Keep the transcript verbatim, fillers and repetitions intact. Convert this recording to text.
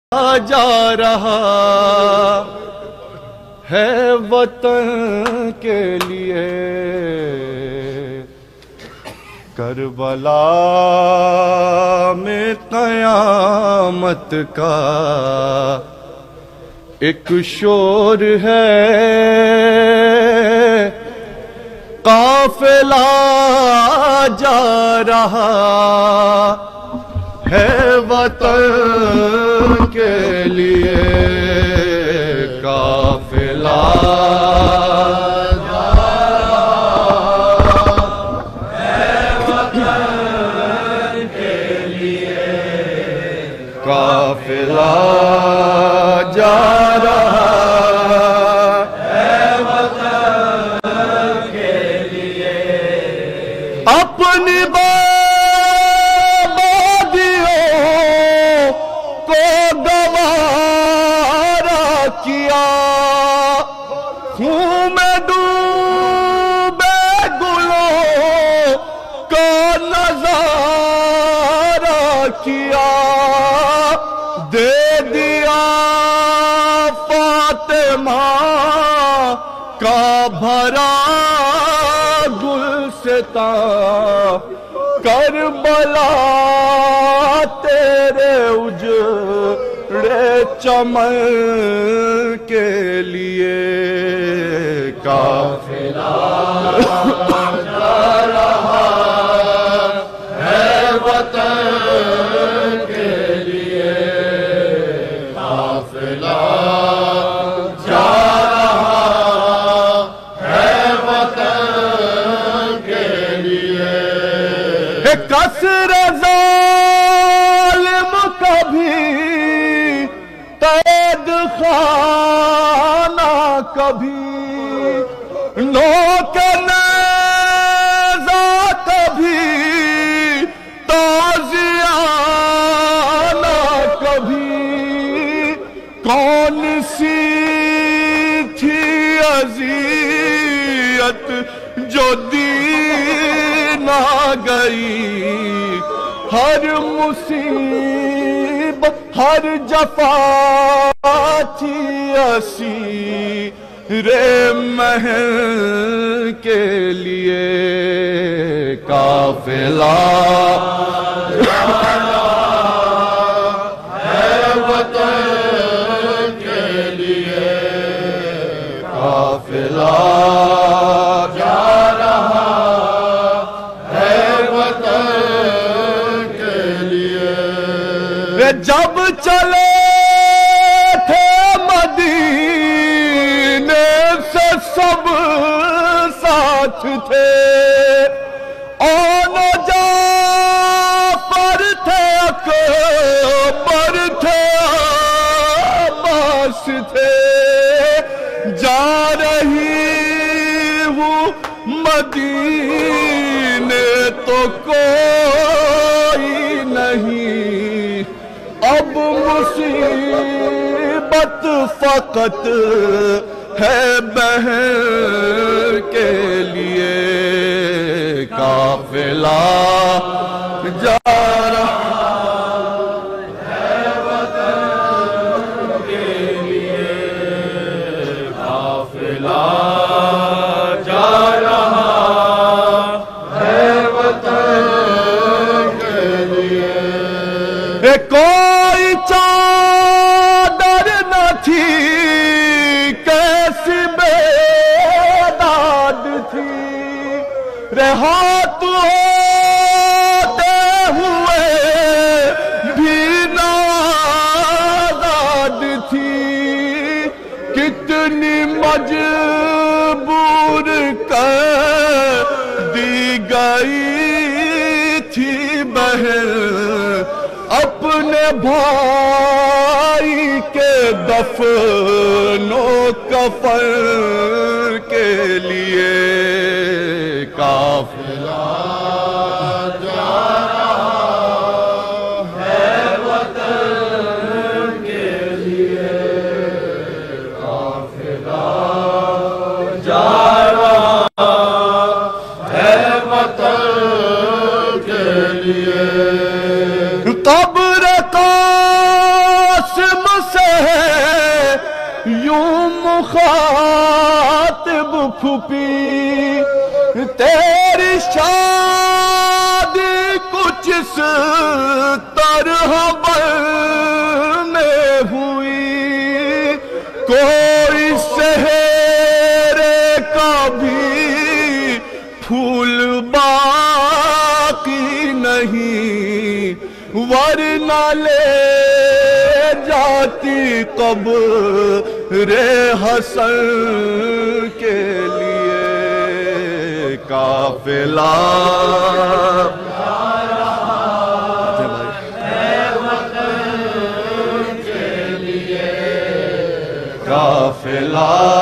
جا رہا ہے وطن کے لیے، کربلا میں قیامت کا ایک شور ہے، قافلہ جا رہا ہے وطن کے لیے، قافلہ جا رہا ہے وطن کے لیے، قافلہ جا رہا ہے وطن کے لیے، اپنی کیا خون میں ڈوبے گلوں کا نظارہ کیا، دے دیا فاطمہ کا بھرا گلستاں، کربلا تیرے اجڑے چمن کے لیے، قافلہ جا رہا ہے وطن کے لیے، قافلہ جا رہا ہے وطن کے لیے، کثر ظالم کبھی قید خانہ کبھی، نوک نیزہ کبھی تازیانہ کبھی، کون سی تھی اذیت جو دی نہ گئی، ہر مصیبت ہر جفا تھی اسیر محن کے لیے، قافلہ جا رہا ہے وطن کے لیے، قافلہ جا رہا ہے وطن کے لیے، جب چلے تھے مدینے سے سب ساتھ تھے، آن جعفر تھے اکبر تھے عباس تھے، جا رہی ہوں مدینے تو کوئی نہیں، اب مصیبت فقط ہے بہن کے لیے، قافلہ جا رہا ہے وطن کے لیے، قافلہ جا رہا ہے وطن کے لیے، کوئی چادر نہ تھی کیسی بیداد تھی، رہات ہوتے ہوئے بھی نازاد تھی، کتنی مجبور کر دی گئی تھی بہن اپنے بھائی کے دفن و کفن کے لیے، قافلہ جا رہا ہے وطن کے لیے، قافلہ جا رہا ہے وطن کے لیے، قبر قاسم یوں مخاطب پھوپھی تیری شادی کچھ اس طرح بنے ہوئی کوئی سہرے کا بھی پھول باقی نہیں ورنہ لے جاتی قبر حسن کے لیے قافلہ قافلہ